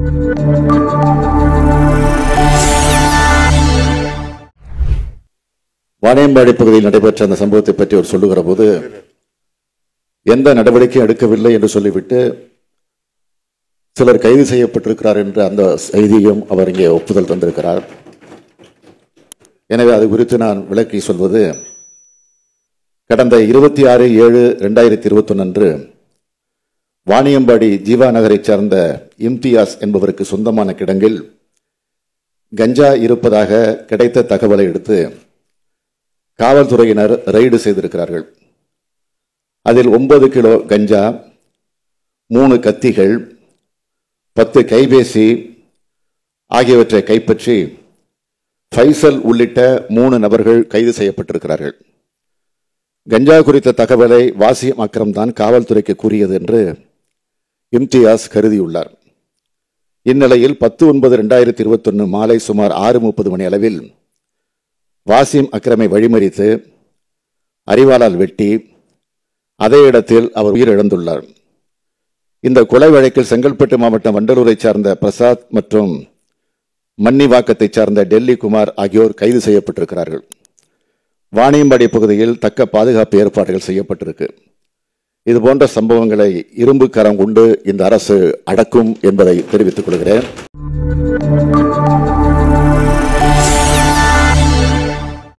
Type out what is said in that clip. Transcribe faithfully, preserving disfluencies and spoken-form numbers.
வாணியம்பாடி பகுதியில் நடைபெற்ற அந்த சம்பவத்தை பற்றி அவர் சொல்லுகிற போது எந்த நடவடிக்கையும் எடுக்கவில்லை என்று சொல்லிவிட்டு சிலர் கைது செய்யப்பட்டிருக்கிறார் என்ற அந்த செய்தியும் அவர் இங்கே ஒப்புதல் தந்திருக்கிறார். எனவே அது குறித்து நான் விளக்கி சொல்வது, கடந்த இருபத்தி ஆறு ஏழு இரண்டாயிரத்தி இருபத்தி ஒன்று அன்று வாணியம்பாடி ஜீவா நகரை சார்ந்த இம்தியாஸ் என்பவருக்கு சொந்தமான கிடங்கில் கஞ்சா இருப்பதாக கிடைத்த தகவலை எடுத்து காவல்துறையினர் ரெய்டு செய்திருக்கிறார்கள். அதில் ஒன்பது கிலோ கஞ்சா, மூணு கத்திகள், பத்து கைபேசி ஆகியவற்றை கைப்பற்றி ஃபைசல் உள்ளிட்ட மூணு நபர்கள் கைது செய்யப்பட்டிருக்கிறார்கள். கஞ்சா குறித்த தகவலை வாசிம் அக்ரம் தான் காவல்துறைக்கு கூறியது என்று இம்தியாஸ் கருதியுள்ளார். இந்நிலையில் பத்து ஒன்பது இரண்டாயிரத்தி இருபத்தி ஒன்று மாலை சுமார் ஆறு முப்பது மணி அளவில் வாசிம் அக்ரமை வழிமறித்து அரிவாளால் வெட்டி அதே இடத்தில் அவர் உயிரிழந்துள்ளார். இந்த கொலை வழக்கில் செங்கல்பட்டு மாவட்டம் வண்டலூரை சார்ந்த பிரசாத் மற்றும் மன்னிவாக்கத்தை சார்ந்த டெல்லி குமார் ஆகியோர் கைது செய்யப்பட்டிருக்கிறார்கள். வாணியம்பாடி பகுதியில் தக்க பாதுகாப்பு ஏற்பாடுகள் செய்யப்பட்டிருக்கு. இதுபோன்ற சம்பவங்களை இரும்பு கரம் கொண்டு இந்த அரசு அடக்கும் என்பதை தெரிவித்துக் கொள்கிறேன்.